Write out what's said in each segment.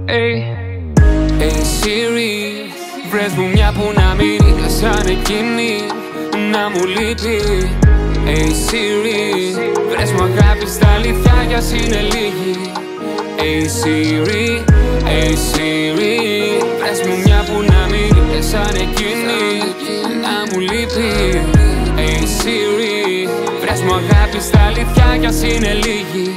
Hey Siri, βρες μου μια που να μην είναι σαν εκείνη, να μου λείπει. Hey Siri, βρες μου αγάπη στα αλήθεια κι ας είναι λίγη. Hey Siri, hey Siri, βρες μου μια που να μην είναι σαν εκείνη, να μου λείπει. Hey Siri, βρες μου αγάπη στα αλήθεια κι ας είναι λίγη.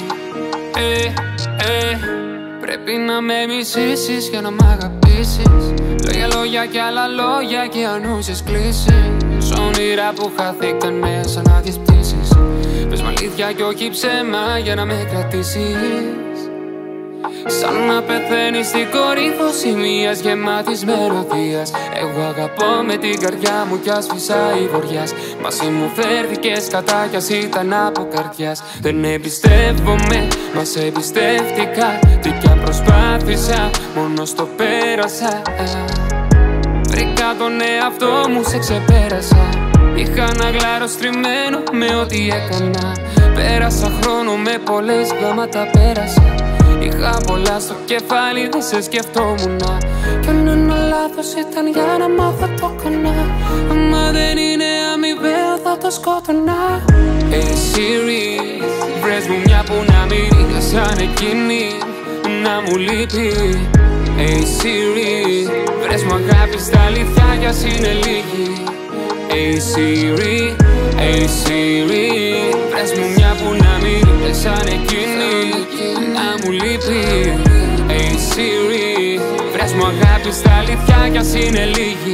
Πρέπει να με μισήσεις για να μ' αγαπήσεις. Λόγια, λόγια και άλλα λόγια και ανούσιες κλήσεις. Όνειρα που χαθήκανε σαν άδειες πτήσεις. Πες μ' αλήθεια κι όχι ψέμα για να με κρατήσεις. Σαν να πεθαίνεις στην κορύφωση μιας γεμάτης μελωδίας. Εγώ αγαπώ με την καρδιά μου κι ας φυσάει βοριάς. Μαζί μου φέρθηκες κατά κι ας ήταν από καρδιάς. Δεν εμπιστεύομαι, μα σε εμπιστεύτηκα. Τι κι αν προσπάθησα, μόνο στο πέρασα. Βρήκα τον εαυτό μου, σε ξεπέρασα. Είχα ένα γλάρο στριμμένο με ό,τι έκανα. Πέρασα χρόνο με πολλές γράμματα πέρασα. Είχα πολλά στο κεφάλι, δεν σε σκεφτόμουνα. Κι αν ένα λάθος ήταν για να μάθω το έκανα. Άμα δεν είναι αμοιβαίο θα το σκότωνα. Hey Siri, βρες μου μια που να μην είναι σαν εκείνη, να μου λείπει. Hey Siri, βρες μου αγάπη στα αλήθεια κι ας είναι λίγη. Hey Siri, hey Siri, βρες μου μια που να μην είναι σαν εκείνη, να μου λείπει. Hey Siri, βρες μου αγάπη στα αλήθεια κι ας είναι λίγη.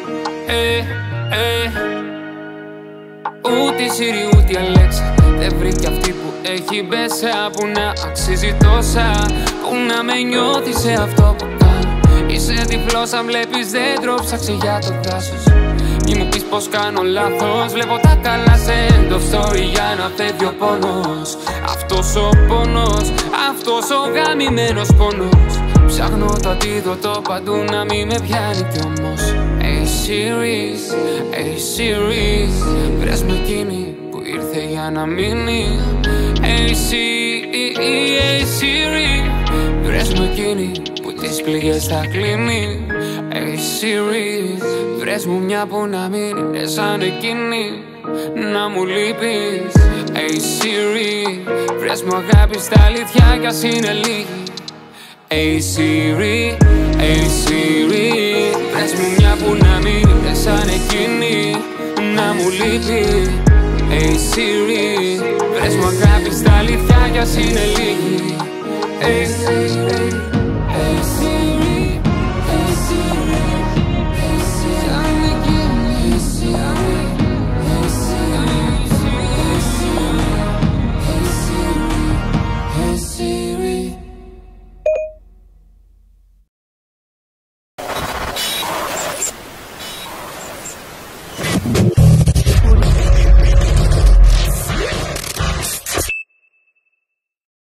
Ούτε η Siri ούτε η Alexa δεν βρήκε αυτή που έχει μπέσα, που να αξίζει τόσα, που να με νιώθει σε αυτό που κάνω. Είσαι τυφλός αν βλέπεις δέντρο, ψάξε για το δάσος. Μη μου πεις πως κάνω λάθος, βλέπω τα καλά σε end of story για να φεύγει ο πόνος. Αυτός ο πόνος, αυτός ο γαμημένος πόνος. Ψάχνω το αντίδοτο παντού να μην με πιάνει κι όμως. Hey Siri, hey Siri, βρες με εκείνη που ήρθε για να μείνει. Hey Siri, hey Siri, βρες με εκείνη που τις πληγές θα κλείνει. Hey Siri, βρες μου μια που να μην είναι σαν εκείνη, να μου λείπεις. Hey Siri, βρες μου αγάπη στα αλήθεια κι ας είναι λίγη. Hey Siri, hey Siri, βρες μου μια που να μην είναι σαν εκείνη, να μου λείπει. Hey Siri, βρες μου αγάπη στα αλήθεια κι ας είναι λίγη. Hey Siri.